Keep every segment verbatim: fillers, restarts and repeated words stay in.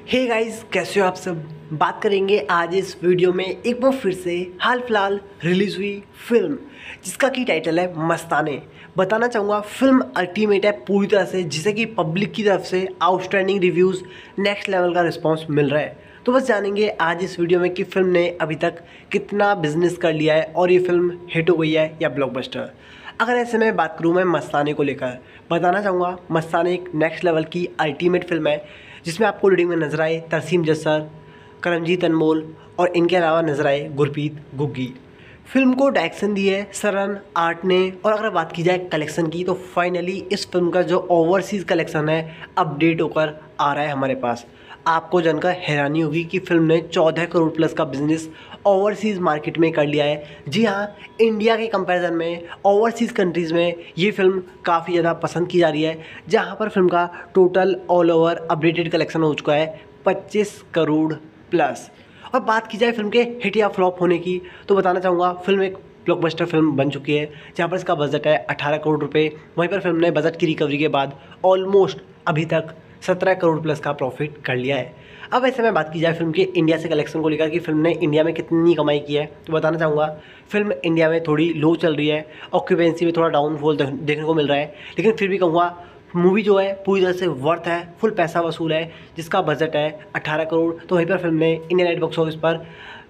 Hey guys, कैसे हो आप सब। बात करेंगे आज इस वीडियो में एक बार फिर से हाल फिलहाल रिलीज़ हुई फिल्म जिसका की टाइटल है मस्ताने। बताना चाहूँगा फिल्म अल्टीमेट है पूरी तरह से, जिसे कि पब्लिक की तरफ से आउटस्टैंडिंग रिव्यूज़, नेक्स्ट लेवल का रिस्पांस मिल रहा है। तो बस जानेंगे आज इस वीडियो में कि फिल्म ने अभी तक कितना बिजनेस कर लिया है और ये फिल्म हिट हो गई है या ब्लॉकबस्टर। अगर ऐसे में बात करूँ मैं मस्ताने को लेकर, बताना चाहूँगा मस्ताने एक नेक्स्ट लेवल की अल्टीमेट फिल्म है जिसमें आपको लीडिंग में नजर आए तरसीम जस्सर, करमजीत अनमोल और इनके अलावा नजर आए गुरप्रीत गुग्गी। फिल्म को डायरेक्शन दी है सरन आर्ट ने। और अगर बात की जाए कलेक्शन की, तो फाइनली इस फिल्म का जो ओवरसीज़ कलेक्शन है अपडेट होकर आ रहा है हमारे पास। आपको जानकर हैरानी होगी कि फिल्म ने चौदह करोड़ प्लस का बिजनेस ओवरसीज़ मार्केट में कर लिया है। जी हाँ, इंडिया के कंपैरिजन में ओवरसीज़ कंट्रीज़ में ये फिल्म काफ़ी ज़्यादा पसंद की जा रही है, जहाँ पर फिल्म का total all over updated collection हो चुका है पच्चीस करोड़ प्लस। और बात की जाए फिल्म के हिट या फ्लॉप होने की, तो बताना चाहूँगा फिल्म एक ब्लॉकबस्टर फिल्म बन चुकी है, जहाँ पर इसका बजट है अठारह करोड़ रुपए। वहीं पर फिल्म ने बजट की रिकवरी के बाद ऑलमोस्ट अभी तक सत्रह करोड़ प्लस का प्रॉफिट कर लिया है। अब ऐसे में बात की जाए फिल्म के इंडिया से कलेक्शन को लेकर कि फिल्म ने इंडिया में कितनी कमाई की है, तो बताना चाहूँगा फिल्म इंडिया में थोड़ी लो चल रही है, ऑक्यूपेंसी में थोड़ा डाउनफॉल देखने को मिल रहा है, लेकिन फिर भी कहूँगा मूवी जो है पूरी तरह से वर्थ है, फुल पैसा वसूल है, जिसका बजट है अठारह करोड़। तो वहीं पर फिल्म ने इंडियन नाइट बॉक्स ऑफिस पर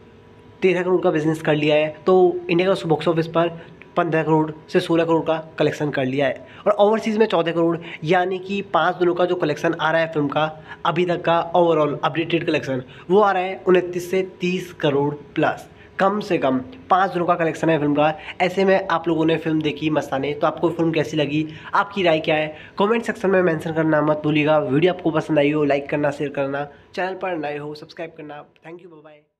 तेरह करोड़ का बिजनेस कर लिया है, तो इंडिया का बॉक्स ऑफिस पर पंद्रह करोड़ से सोलह करोड़ का कलेक्शन कर लिया है। और ओवरसीज़ में चौदह करोड़, यानी कि पाँच दिनों का जो कलेक्शन आ रहा है फिल्म का अभी तक का ओवरऑल अपडेटेड कलेक्शन, वो आ रहा है उनतीस से तीस करोड़ प्लस। कम से कम पाँच दिनों का कलेक्शन है फिल्म का। ऐसे में आप लोगों ने फिल्म देखी मस्ताने, तो आपको फिल्म कैसी लगी, आपकी राय क्या है, कमेंट सेक्शन में मेंशन करना मत भूलिएगा। वीडियो आपको पसंद आई हो लाइक करना, शेयर करना, चैनल पर नए हो सब्सक्राइब करना। Thank you, bye bye.